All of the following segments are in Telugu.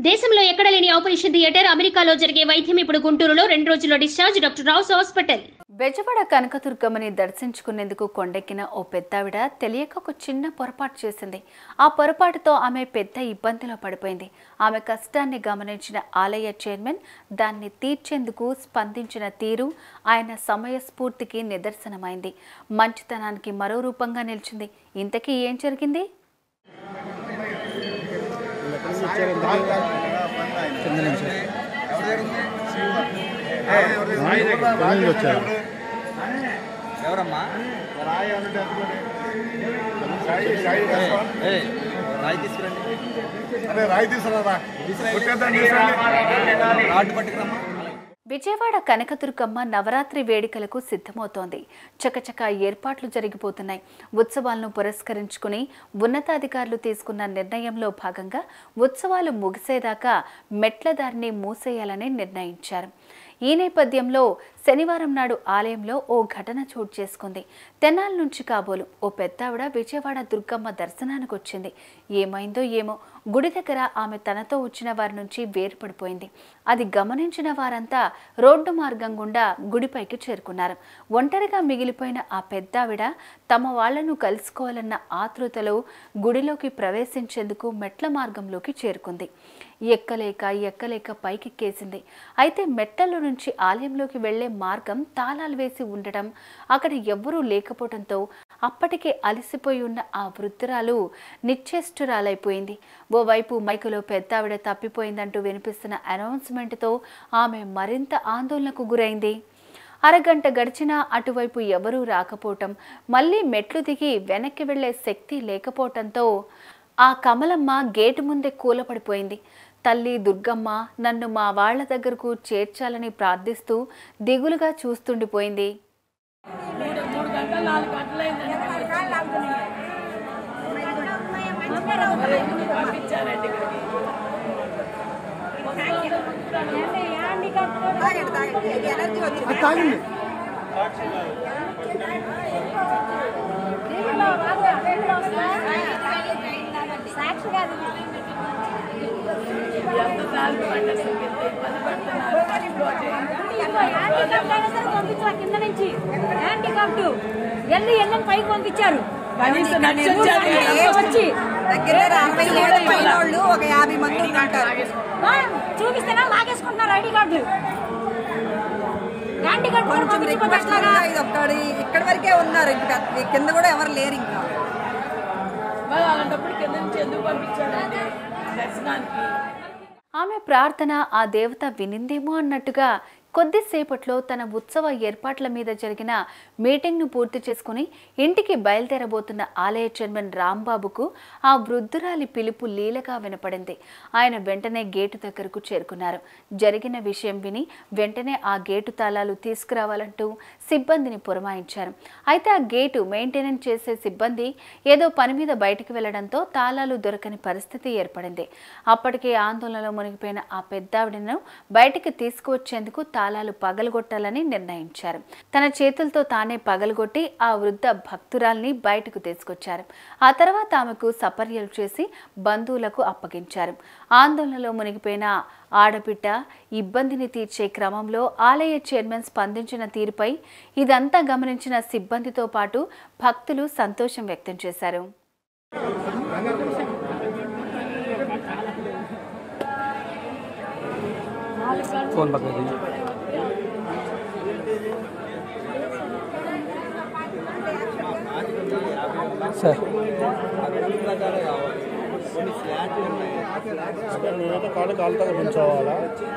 దేశంలో ఎక్కడ లేని ఆపరేషన్ థియేటర్ అమెరికాలో జరిగే వైద్యం ఇప్పుడు గుంటూరులో 2 రోజుల్లో discharge doctor Rao's hospital. Bezawada కనకదుర్గమ్మని దర్శించుకునేందుకు కొండెక్కిన ఓ పెద్దావిడ తెలియక ఒక చిన్న పొరపాటు చేసింది. ఆ పొరపాటుతో ఆమె పెద్ద ఇబ్బందిలో పడిపోయింది. ఆమె కష్టాన్ని గమనించిన ఆలయ చైర్మన్ దాన్ని తీర్చేందుకు స్పందించిన తీరు ఆయన సమయస్ఫూర్తికి నిదర్శనమైంది. మంచితనానికి మరో రూపంగా నిలిచింది. ఇంతకీ ఏం జరిగింది? ఎవరమ్మా రాయి తీసుకురండి. విజయవాడ కనకదుర్గమ్మ నవరాత్రి వేడుకలకు సిద్ధమవుతోంది. చకచక ఏర్పాట్లు జరిగిపోతున్నాయి. ఉత్సవాలను పురస్కరించుకుని ఉన్నతాధికారులు తీసుకున్న నిర్ణయంలో భాగంగా ఉత్సవాలు ముగిసేదాకా మెట్ల దారిని మూసేయాలని నిర్ణయించారు. ఈ నేపథ్యంలో శనివారం నాడు ఆలయంలో ఓ ఘటన చోటు చేసుకుంది. తెనాల నుంచి కాబోలు ఓ పెద్దావిడ విజయవాడ దుర్గమ్మ దర్శనానికి వచ్చింది. ఏమైందో ఏమో గుడి దగ్గర ఆమె తనతో వచ్చిన వారి నుంచి వేరుపడిపోయింది. అది గమనించిన వారంతా రోడ్డు మార్గం గుండా గుడిపైకి చేరుకున్నారు. ఒంటరిగా మిగిలిపోయిన ఆ పెద్దావిడ తమ వాళ్లను కలుసుకోవాలన్న ఆతృతలో గుడిలోకి ప్రవేశించేందుకు మెట్ల మార్గంలోకి చేరుకుంది. ఎక్కలేక పైకెక్కేసింది. అయితే మెట్లలో నుంచి ఆలయంలోకి వెళ్లే మార్గం తాళాలు వేసి ఉండటం, అక్కడ ఎవ్వరూ లేకపోవడంతో అప్పటికే అలసిపోయి ఉన్న ఆ వృద్ధురాలు నిశ్చేష్టురాలైపోయింది. ఓవైపు మైకులో పెద్దావిడ తప్పిపోయిందంటూ వినిపిస్తున్న అనౌన్స్మెంట్తో ఆమె మరింత ఆందోళనకు గురైంది. అరగంట గడిచినా అటువైపు ఎవరూ రాకపోవటం, మళ్లీ మెట్లు దిగి వెనక్కి వెళ్లే శక్తి లేకపోవటంతో ఆ కమలమ్మ గేటు ముందే కూలపడిపోయింది. తల్లి దుర్గమ్మ నన్ను మా వాళ్ల దగ్గరకు చేర్చాలని ప్రార్థిస్తూ దిగులుగా చూస్తుండిపోయింది. కింద నుంచి హ్యాండికాప్ట్ ఎల్లని పైకి పంపించారు. ఒక 50 మంది చూపిస్తేనే లాగేసుకుంటున్నారు ఐడి కార్డులు. ఇక్కడ వరకే ఉన్నారు, ఇంకా కింద కూడా ఎవరు లేరు. ఇంకా అలాంటప్పుడు కింద నుంచి ఎందుకు పంపించారంటే దర్శనానికి. ఆమె ప్రార్థన ఆ దేవత వినిందేమో అన్నట్టుగా కొద్దిసేపట్లో తన ఉత్సవ ఏర్పాట్ల మీద జరిగిన మీటింగ్ను పూర్తి చేసుకుని ఇంటికి బయలుదేరబోతున్న ఆలయ చైర్మన్ రాంబాబుకు ఆ వృద్ధురాలి పిలుపు లీలగా వినపడింది. ఆయన వెంటనే గేటు దగ్గరకు చేరుకున్నారు. జరిగిన విషయం విని వెంటనే ఆ గేటు తాళాలు తీసుకురావాలంటూ సిబ్బందిని పురమాయించారు. అయితే ఆ గేటు మెయింటెనెన్స్ చేసే సిబ్బంది ఏదో పని మీద బయటికి వెళ్లడంతో తాళాలు దొరకని పరిస్థితి ఏర్పడింది. అప్పటికే ఆందోళనలో మునిగిపోయిన ఆ పెద్దావిడను బయటికి తీసుకువచ్చేందుకు తాళాలు పగలగొట్టాలని నిర్ణయించారు. తన చేతులతో తానే పగలగొట్టి ఆ వృద్ధ భక్తురాల్ని బయటకు తీసుకొచ్చారు. ఆ తర్వాత ఆమెకు సపర్యలు చేసి బంధువులకు అప్పగించారు. ఆందోళనలో మునిగిపోయిన ఆడబిడ్డ ఇబ్బందిని తీర్చే క్రమంలో ఆలయ చైర్మన్ స్పందించిన తీరుపై ఇదంతా గమనించిన సిబ్బందితో పాటు భక్తులు సంతోషం వ్యక్తం చేశారు. నేనైతే కాలుతో ఉంచోవాలా?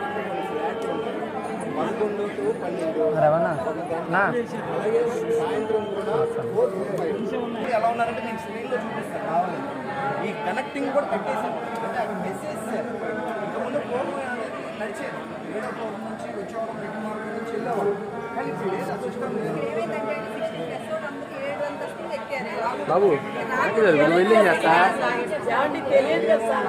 ఎలా ఉన్నారంటే నేను స్క్రీన్లో చూపిస్తాను కావాలి. ఈ కనెక్టింగ్ కూడా పెట్టేసాను. అంటే అక్కడ మెసేజ్ ఇంతకుముందు ప్రోగ్రామ్ నడిచేది. 7వ ఫ్లోర్ నుంచి వచ్చేవాళ్ళం, 2వ మార్గం నుంచి వెళ్ళేవాళ్ళం. కానీ ఇప్పుడు లేదు, ఆ సిస్టమ్ లేదు. బాబు వెళ్ళి చేస్తా తెలియదు కదా సార్.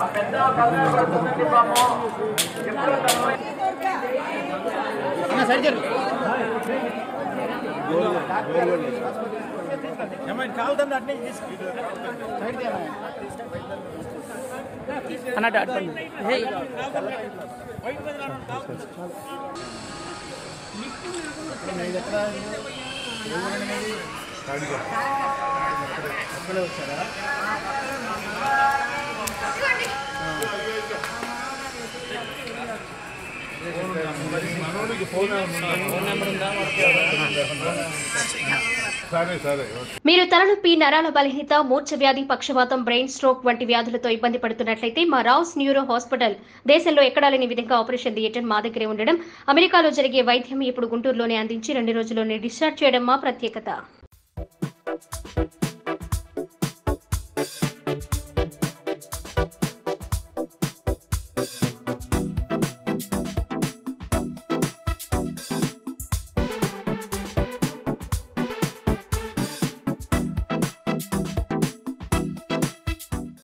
మీరు తలనొప్పి, నరాల బలహీనత, మూర్ఛ వ్యాధి, పక్షవాతం, బ్రెయిన్ స్ట్రోక్ వంటి వ్యాధులతో ఇబ్బంది పడుతున్నట్లయితే మా రావుస్ న్యూరో హాస్పిటల్ దేశంలో ఎక్కడా లేని విధంగా ఆపరేషన్ థియేటర్ మా దగ్గరే ఉండడం, అమెరికాలో జరిగే వైద్యం ఇప్పుడు గుంటూరులోనే అందించి 2 రోజుల్లోనే డిశ్చార్జ్ చేయడం మా ప్రత్యేకత.